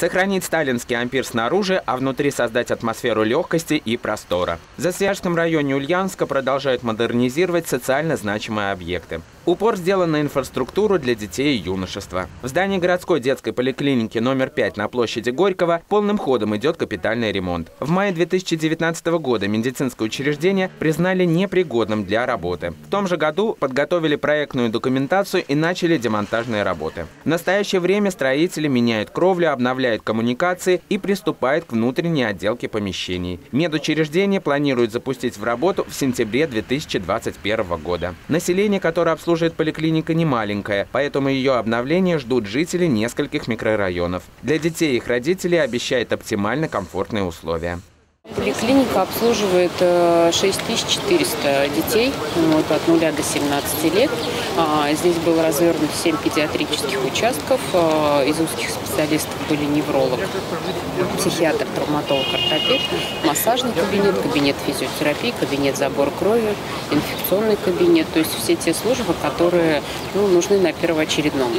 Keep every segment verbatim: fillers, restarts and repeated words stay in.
Сохранить сталинский ампир снаружи, а внутри создать атмосферу легкости и простора. В Засвяжском районе Ульяновска продолжают модернизировать социально значимые объекты. Упор сделан на инфраструктуру для детей и юношества. В здании городской детской поликлиники номер пять на площади Горького полным ходом идет капитальный ремонт. В мае две тысячи девятнадцатого года медицинское учреждение признали непригодным для работы. В том же году подготовили проектную документацию и начали демонтажные работы. В настоящее время строители меняют кровлю, обновляют коммуникации и приступают к внутренней отделке помещений. Медучреждение планируют запустить в работу в сентябре две тысячи двадцать первого года. Население, которое обслуживает поликлиника, немаленькая, поэтому ее обновление ждут жители нескольких микрорайонов. Для детей и их родителей обещает оптимально комфортные условия. Поликлиника обслуживает шесть тысяч четыреста детей вот, от нуля до семнадцати лет. Здесь было развернуто семь педиатрических участков. Из узких специалистов были невролог, психиатр, травматолог, ортопед, массажный кабинет, кабинет физиотерапии, кабинет забора крови, инфекционный кабинет. То есть все те службы, которые ну, нужны на первоочередном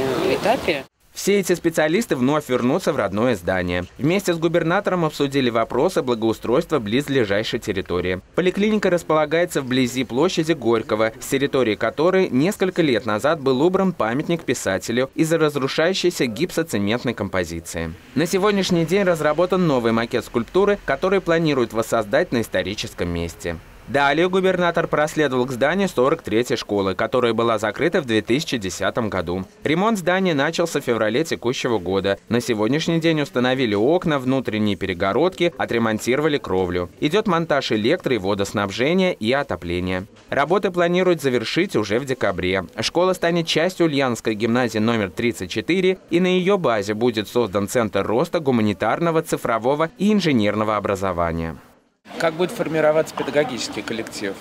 этапе. Все эти специалисты вновь вернутся в родное здание. Вместе с губернатором обсудили вопросы благоустройства близлежащей территории. Поликлиника располагается вблизи площади Горького, с территории которой несколько лет назад был убран памятник писателю из-за разрушающейся гипсоцементной композиции. На сегодняшний день разработан новый макет скульптуры, который планируют воссоздать на историческом месте. Далее губернатор проследовал к зданию сорок третьей школы, которая была закрыта в две тысячи десятом году. Ремонт здания начался в феврале текущего года. На сегодняшний день установили окна, внутренние перегородки, отремонтировали кровлю. Идет монтаж электро- и водоснабжения и отопления. Работы планируют завершить уже в декабре. Школа станет частью Ульяновской гимназии номер тридцать четыре, и на ее базе будет создан Центр роста гуманитарного, цифрового и инженерного образования. Как будет формироваться педагогический коллектив?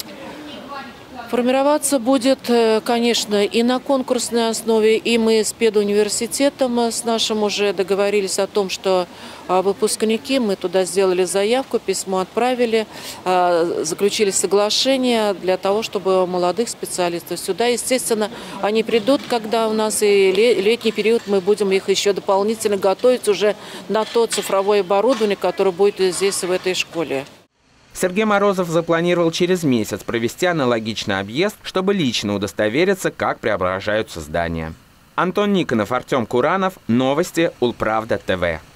Формироваться будет, конечно, и на конкурсной основе, и мы с педуниверситетом с нашим уже договорились о том, что выпускники, мы туда сделали заявку, письмо отправили, заключили соглашение для того, чтобы молодых специалистов сюда. Естественно, они придут, когда у нас и летний период, мы будем их еще дополнительно готовить уже на то цифровое оборудование, которое будет здесь, в этой школе. Сергей Морозов запланировал через месяц провести аналогичный объезд, чтобы лично удостовериться, как преображаются здания. Антон Никонов, Артем Куранов. Новости Улправда ТВ.